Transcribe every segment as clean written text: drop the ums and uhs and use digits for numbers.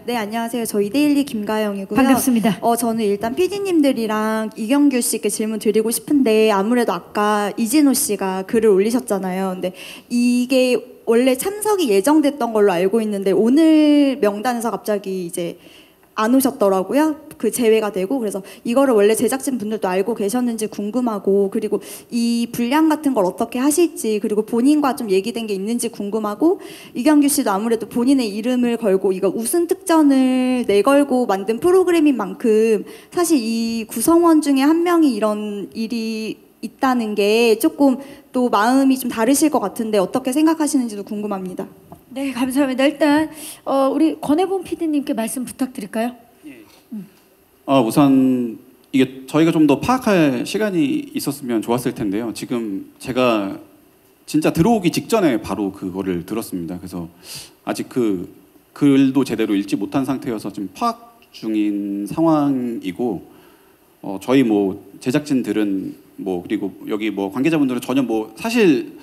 네, 안녕하세요. 저 이데일리 김가영이고요. 반갑습니다. 저는 일단 PD님들이랑 이경규 씨께 질문 드리고 싶은데 아무래도 아까 이진호 씨가 글을 올리셨잖아요. 근데 이게 원래 참석이 예정됐던 걸로 알고 있는데 오늘 명단에서 갑자기 이제 안 오셨더라고요. 그 제외가 되고. 그래서 이거를 원래 제작진 분들도 알고 계셨는지 궁금하고, 그리고 이 분량 같은 걸 어떻게 하실지, 그리고 본인과 좀 얘기된 게 있는지 궁금하고, 이경규 씨도 아무래도 본인의 이름을 걸고 이거 우승 특전을 내걸고 만든 프로그램인 만큼 사실 이 구성원 중에 한 명이 이런 일이 있다는 게 조금 또 마음이 좀 다르실 것 같은데 어떻게 생각하시는지도 궁금합니다. 네, 감사합니다. 일단 우리 권혜본 PD님께 말씀 부탁드릴까요? 우선 이게 저희가 좀 더 파악할 시간이 있었으면 좋았을 텐데요. 지금 제가 진짜 들어오기 직전에 바로 그거를 들었습니다. 그래서 아직 그 글도 제대로 읽지 못한 상태여서 지금 파악 중인 상황이고, 저희 뭐 제작진들은 뭐 그리고 여기 뭐 관계자분들은 전혀 뭐 사실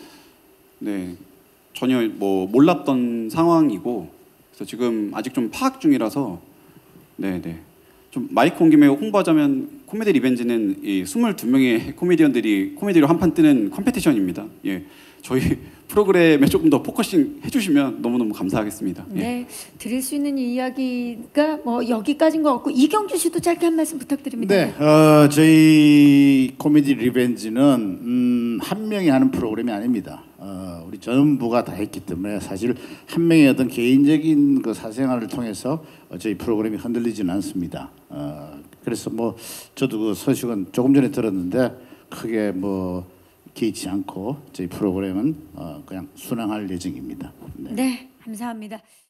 전혀 뭐 몰랐던 상황이고, 그래서 지금 아직 좀 파악 중이라서 좀 마이크 온 김에 홍보하자면 코미디 리벤지는 이 22명의 코미디언들이 코미디로 한판 뜨는 컴페티션입니다. 예, 저희 프로그램에 조금 더 포커싱 해주시면 너무너무 감사하겠습니다. 예. 네, 드릴 수 있는 이야기가 뭐 여기까지인 것 같고 이경규 씨도 짧게 한 말씀 부탁드립니다. 네, 저희 코미디 리벤지는 한 명이 하는 프로그램이 아닙니다. 우리 전부가 다 했기 때문에 사실 한 명의 어떤 개인적인 그 사생활을 통해서 저희 프로그램이 흔들리지는 않습니다. 그래서 뭐 저도 그 소식은 조금 전에 들었는데 크게 뭐 개의치 않고 저희 프로그램은 그냥 순항할 예정입니다. 네, 감사합니다.